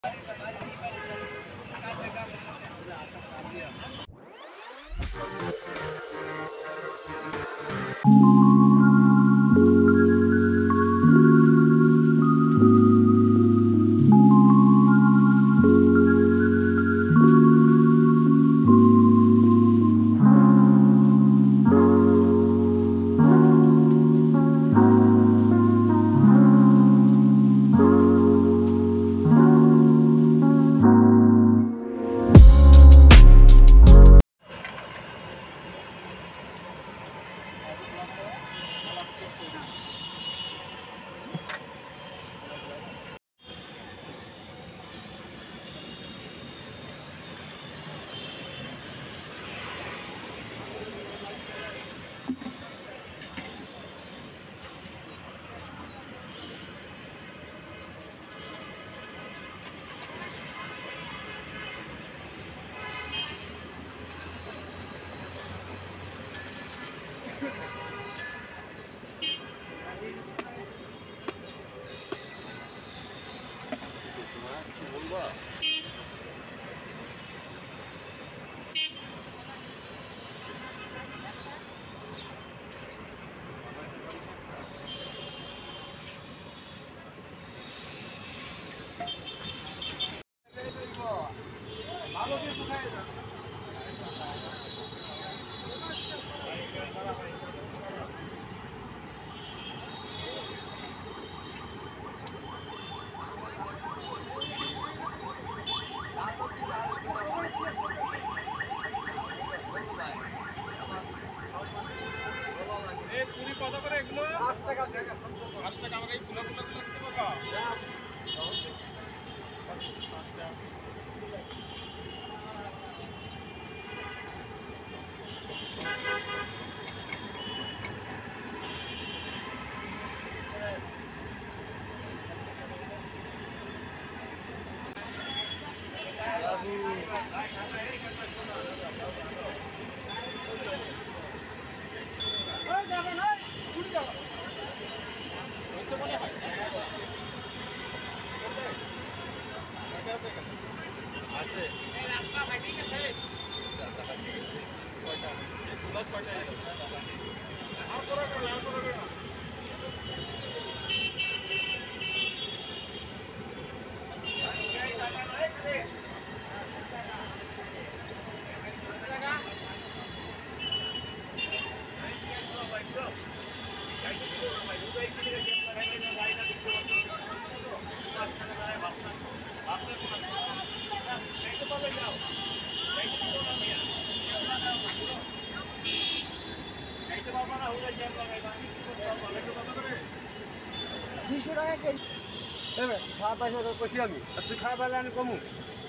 খাওয়া পয়সা কষি আমি আর তুই খাওয়া পাইলে আমি কমু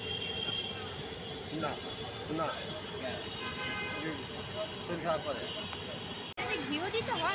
না না তোর খাওয়া পরে ঘিও দিতে হয়।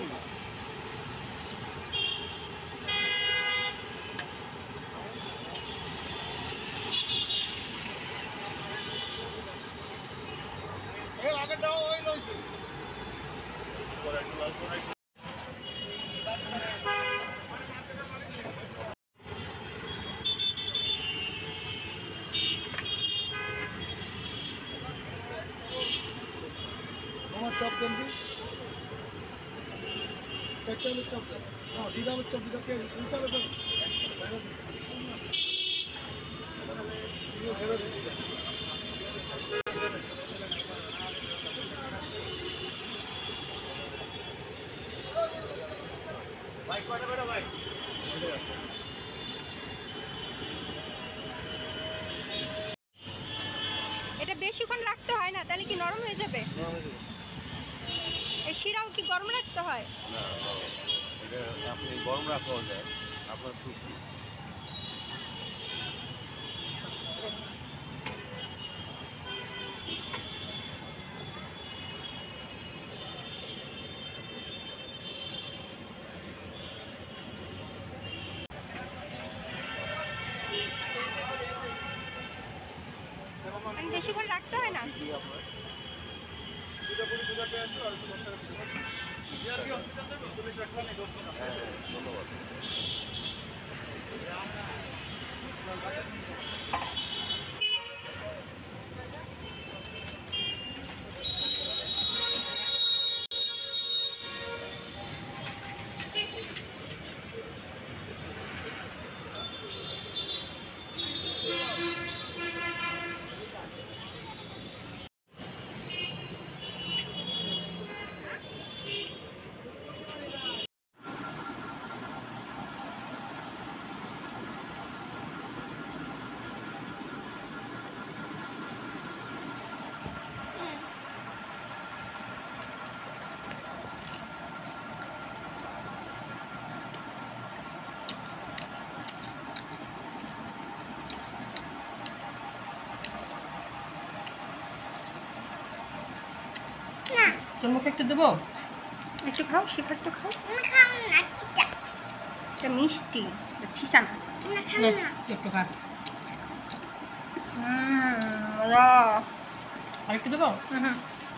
চপ দেন একটা হলো চপ হ্যাঁ দিদা হলো চপ দিদা উল্টা হলো ভাই কয়টা বেড়া ভাই এটা বেশিক্ষণ রাখতে হয় না, তাহলে কি নরম হয়ে যাবে? এই শিরাও কি গরম রাখতে হয়? না, এটা আপনি গরম রাখাও যায় আপনার খুশি। বেশিক্ষণ রাখতে হয় না। ধন্যবাদ। তোর মুখে একটু দেবো, একটু খাও, শিখা একটু খাও। এটা মিষ্টি, এটা ছিসা না, একটু খা। আর একটু দেবো।